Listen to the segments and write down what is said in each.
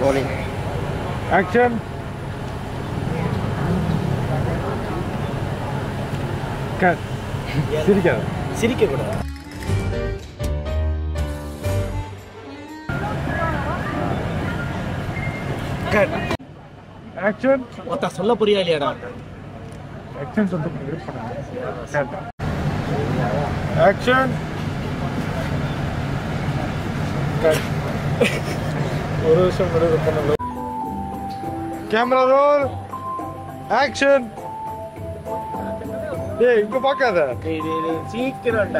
Rolling. Action. Cut. சிரிக்க கூடாது. Cut. Action. ஒத்த சொல்ல புரியா இல்லையாடா? Action சொல்லிட்டு grip பண்ணு. Cut. Action. Cut. ஒரு நிமிஷம் விடு பண்ணல. Camera roll. Action. ஏய் இங்க பார்க்காத. சீக்கிரம்டா.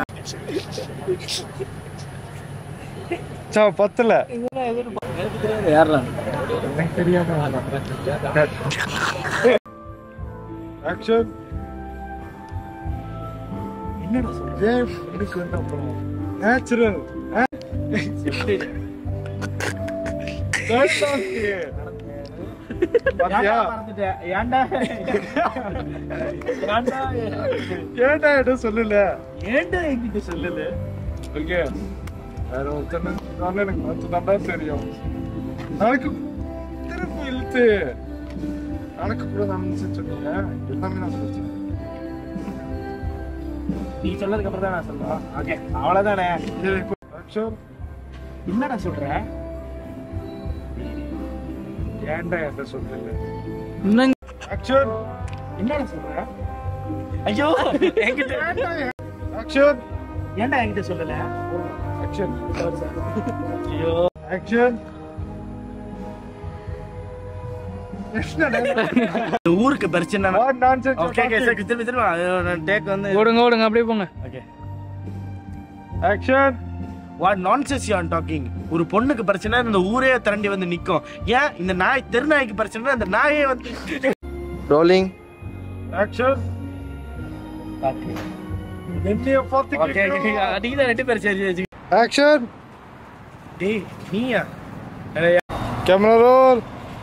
சா பத்தல. இதெல்லாம் எனக்கு தெரியாது யாரா? எனக்கு தெரியாம ஆக்ஷன். என்னடா சொல்ற? ஏய் இதுக்கு வந்து அப்புறம் நேச்சுரல். பாத்தியா? ஏன்டா ஏன்டா என்கிட்ட சொல்லல? ஏன்டா என்கிட்ட சொல்லல? ஓகே வேற ஒருத்தன் எனக்கு மட்டும்தான்டா தெரியும். நாளைக்கு திருப்பி இழுத்து நாளைக்கு கூட நான் சொன்னீங்க எல்லாமே நான் சொல்லிச்சேன். நீ சொன்னதுக்கு அப்புறம் தான் நான் சொல்றேன். ஓகே அவ்வளவுதானே. ஆக்ஷன். என்னடா சொல்ற? ஏன்டா என்கிட்ட சொல்லல? இன்னும் ஆக்ஷன். என்னடா சொல்ற? ஐயோ என்கிட்ட ஆக்ஷன். ஏன்டா என்கிட்ட சொல்லல? ஆக்ஷன். ஐயோ ஆக்ஷன். ஊருக்கு பிரச்சனை. What nonsense. ஓகே ஓகே சரி திரும்ப டேக் வந்து ஓடுங்க அப்படியே போங்க. Okay action. What nonsense you are talking. ஒரு பொண்ணுக்கு பிரச்சனை இந்த ஊரே திரண்டி வந்து நிக்கும். ஏன் இந்த நாய் தெருநாய்க்கு பிரச்சனை இந்த நாயே வந்து ரோலிங். ஆக்ஷன். என்னைய பார்த்து ஓகே அடிக்கு தான் ரெண்டு பேர் சரி. ஆக்ஷன். டேய் நீயா? Camera roll.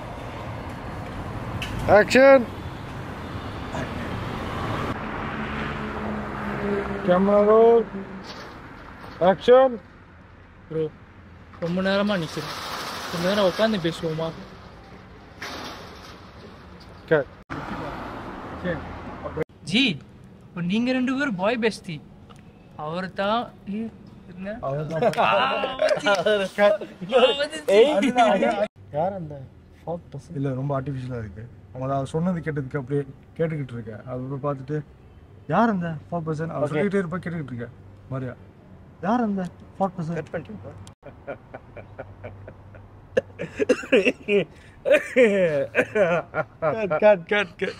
Action. Camera roll. Action. Bro ரொம்ப நேரமா நிக்கிறேன். கொஞ்ச நேரம் உட்காந்து பேசுவோமா? கட். ஜி இப்போ நீங்க ரெண்டு பேரும் பாய் பெஸ்டி. அவர் தான் யார் அந்த இல்ல ரொம்ப ஆர்டிஃபிஷியலா இருக்கு. அவங்க அவர் சொன்னது கேட்டதுக்கு அப்படியே கேட்டுக்கிட்டு இருக்கேன். அது பார்த்துட்டு யார் அந்த 4% அவர் சொல்லிக்கிட்டே இருப்பா கேட்டுக்கிட்டு இருக்கேன். மாதிரியா யார் அந்த 4% கட் பண்ணிட்டு cut cut cut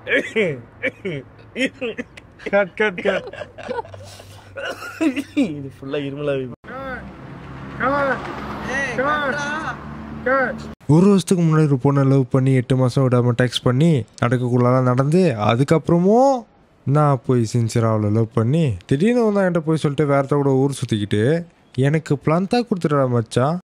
cut cut cut இது ஃபுல்லா இருமலா ஒரு வருஷத்துக்கு முன்னாடி ஒரு பொண்ணை லவ் பண்ணி 8 மாதம் விடாமல் டெக்ஸ்ட் பண்ணி நடக்கக்குள்ளலாம் நடந்து அதுக்கப்புறமும் நான் போய் சின்சியராக அவளை லவ் பண்ணி திடீர்னு வந்து என்கிட்ட போய் சொல்லிட்டு வேறத்த கூட ஊர் சுற்றிக்கிட்டு எனக்கு பிளான்ட்டா கொடுத்துட்டா மச்சான்.